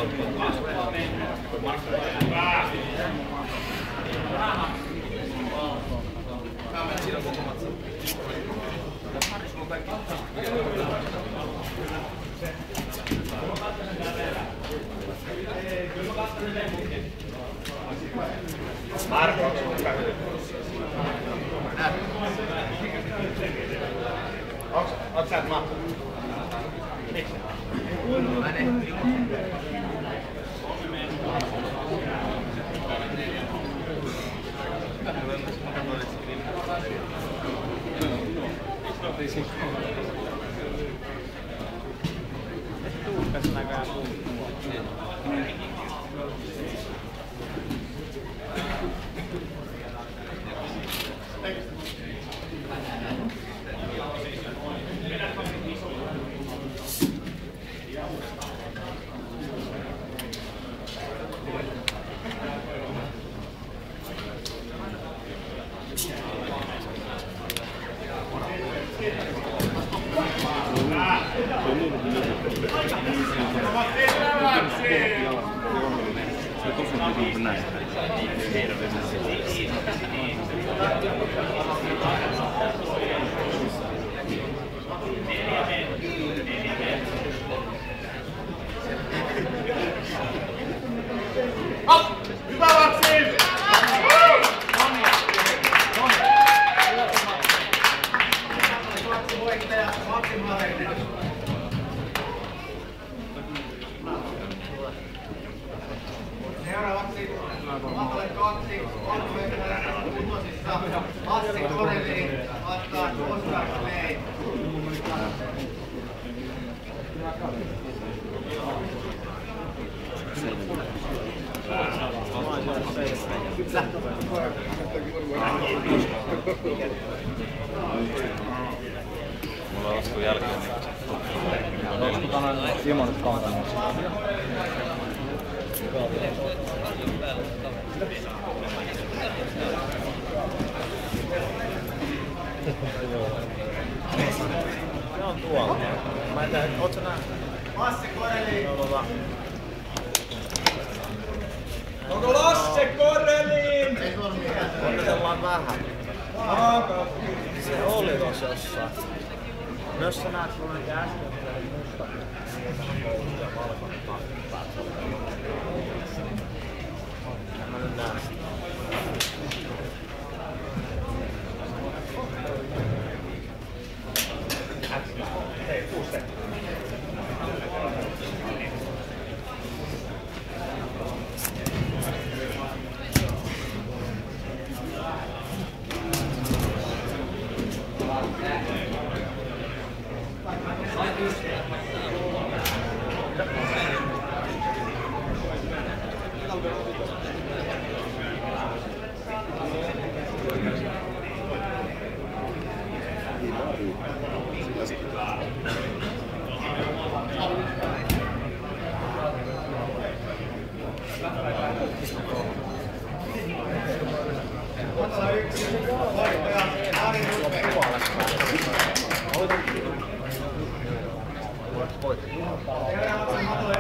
Marko, onko sä et mahtunut? Miksi? Mä en ehti. Hyvä Maxim! Seuraavaksi Matale 2, 3 kuutosissa Hassi Koreli vastaan Oskar Klein. Mulla on lasku jälkeen. Olisiko tänään ilmoiset kantamassa? Se on tuolla. Mä en tiedä, ootko nähnyt? Hassi Koreli! Onko Lasse Koreliin? Ei tuolla mitään. Odotellaan vähän. Se oli tossa jossain. Jos sä näet, kun näitä äsken oli musta koulu ja valkoinen takki. Mä nyt näen sitä. Hei, 6 sekkaa. Seuraavaksi Matale